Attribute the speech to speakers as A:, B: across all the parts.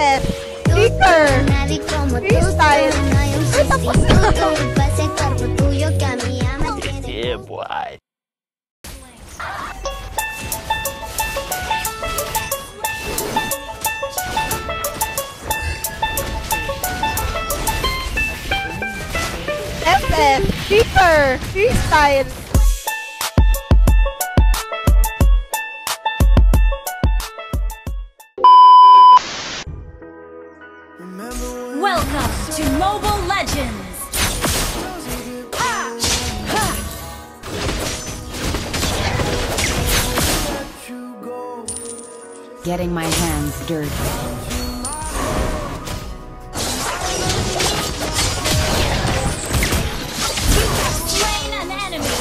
A: SS. Speaker. Freestyle. Ay, tapos na.
B: Yeah, boy.
A: SS. Speaker. Freestyle.
C: Welcome to Mobile Legends!
D: Getting my hands dirty.
C: You have slain an enemy!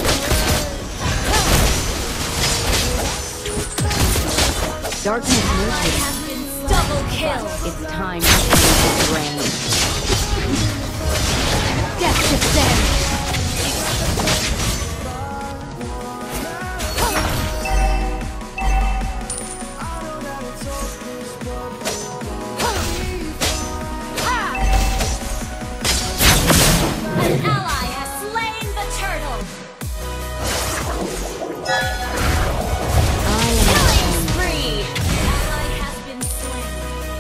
D: Darkness
C: Ally
D: nurtured.
C: has been double kill!
D: It's time to change its reign.
C: Death descends! An ally has slain the turtle! Killing spree! Ally has been slain.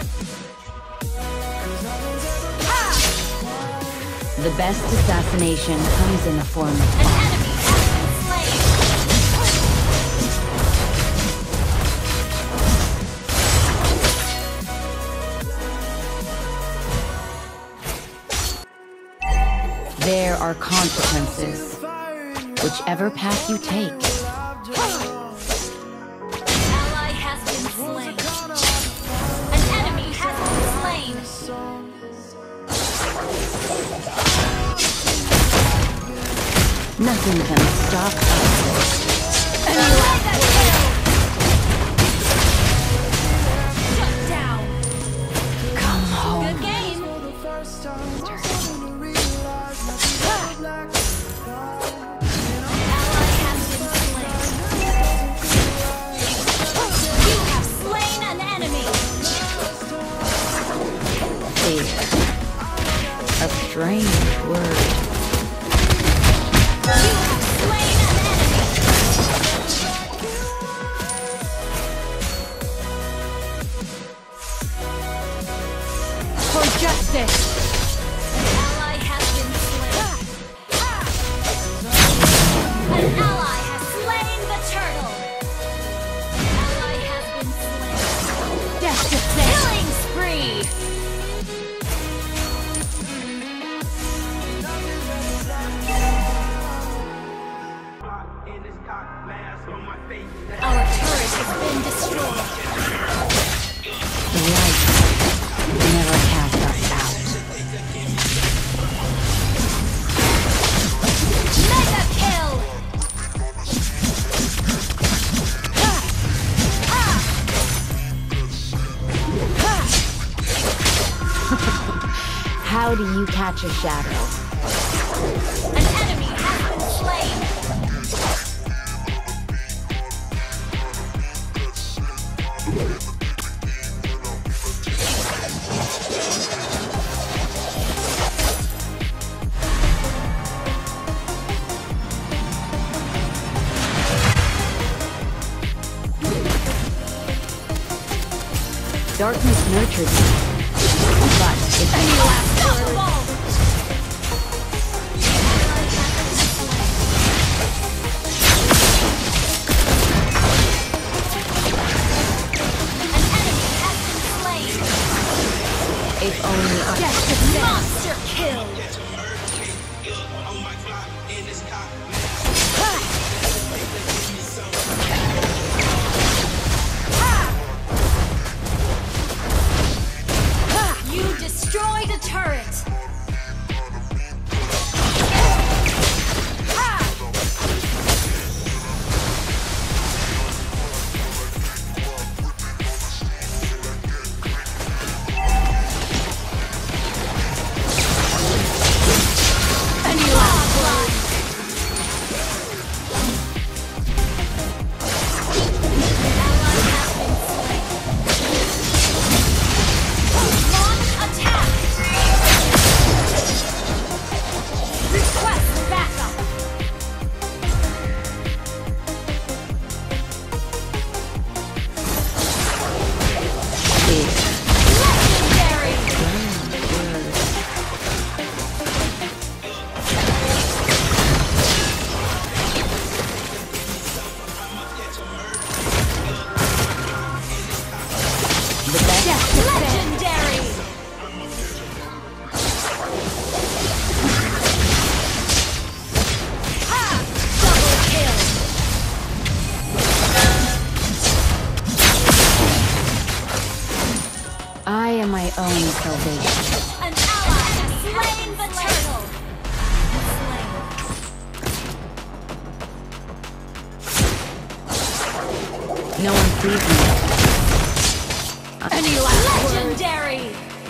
D: The best assassination comes in the form of
C: An enemy has been slain.
D: There are consequences, whichever path you take.
C: Ally has been slain. An enemy has been slain.
D: Nothing can stop us.
C: Mega kill! Shut down.
D: Come home.
C: Good game. Ally has been slain. You have slain an enemy.
D: Fear. A strange word.
C: You have slain an enemy. For justice. Ally has been slain. An ally has slain the turtle. Ally has been slain. Death descends. Killing spree. Our turret has been destroyed.
D: The light never cast us out.
C: Mega kill.
D: How do you catch a shadow?
C: An enemy has been slain.
D: Darkness nurtured me, but it's
C: Unstoppable. An enemy has been slain.
D: if only I.
C: Monster kill. You destroyed a turret.
D: am my own salvation.
C: An ally has slain the turtle.
D: No one sees me.
C: Any last legendary.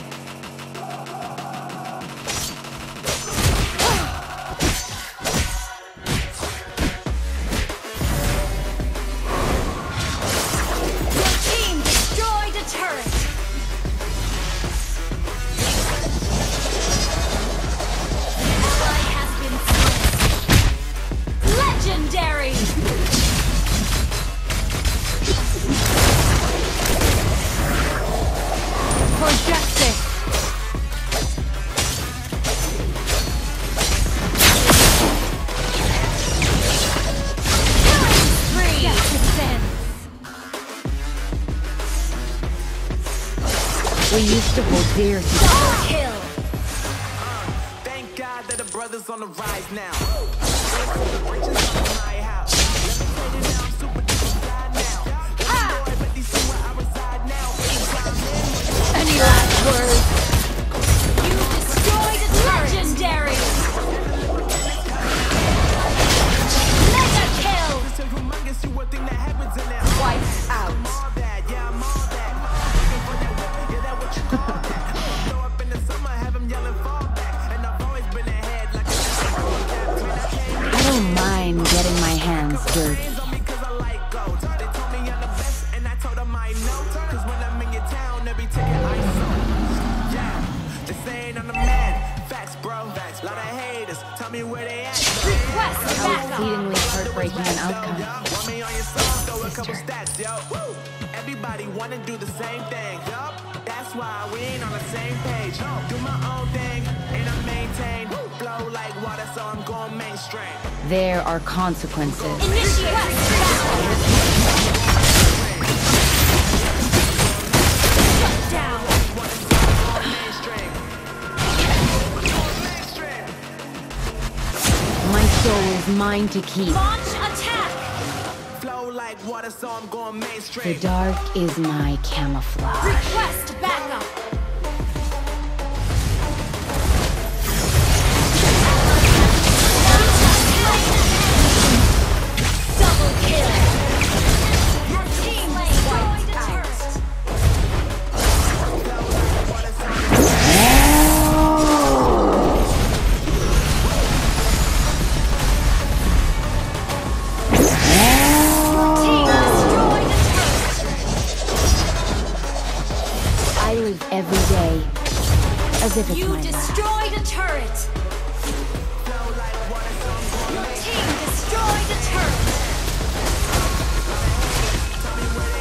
C: Your team destroyed a turret. An ally has been slain. Legendary. For justice. Killing spree.
D: We used to hold dear to
C: Double kill.
B: Thank God that the brothers on the rise now. Riches on my house. Levitating now, I'm super duper fly now. Boy, but they see where I reside now.
C: Any last words? You destroyed a legendary. Mega kill.
B: So humongous, you would think that happens in there.
C: Wiped out.
B: I'm all that, yeah, I'm all that. Looking for that whip, yeah, that what you call that. Throw up in the summer, have them yelling fall back. And I've always been ahead like a
D: I don't mind getting my hands dirty.
B: hands on me 'cause I like gold. They told me I'm the best, and I told them I know. 'Cause when I'm in your town, every ticket I sold. Yeah, they saying I'm the man. Facts, bro. Lot of haters, tell me where they at.
C: Request
D: How
C: backup.
D: exceedingly heartbreaking an outcome.
B: Want me on your song, throw a couple stats, yo. Woo. Everybody wanna do the same thing, yup. That's why we ain't on the same page. Do my own thing, and I maintain. Flow like water, so I'm going mainstream.
D: There are consequences.
C: Initiate backup. Shut down.
B: Mainstream. Mainstream.
D: My soul is mine to keep.
C: Launch attack.
B: Flow like water, so I'm going
D: The
B: mainstream.
D: dark is my camouflage.
C: Request backup. Double kill. Your team destroyed a turret. Team destroyed a turret.
D: I live every day as if it's
C: You
D: my last.
C: destroyed a turret. Your team destroyed a turret.